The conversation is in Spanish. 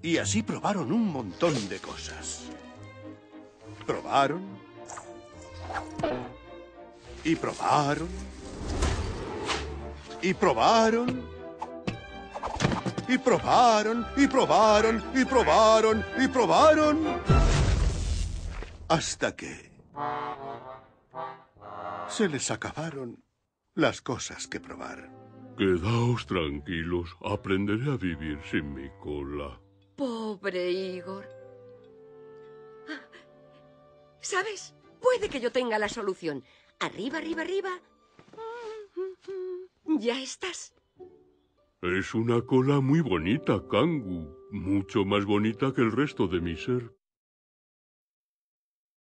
Y así probaron un montón de cosas. Probaron. Y probaron. Y probaron. Y probaron, y probaron, y probaron, y probaron. Hasta que se les acabaron las cosas que probar. Quedaos tranquilos. Aprenderé a vivir sin mi cola. Pobre Igor. ¿Sabes? Puede que yo tenga la solución. Arriba, arriba, arriba. Ya estás. Es una cola muy bonita, Kangu. Mucho más bonita que el resto de mi ser.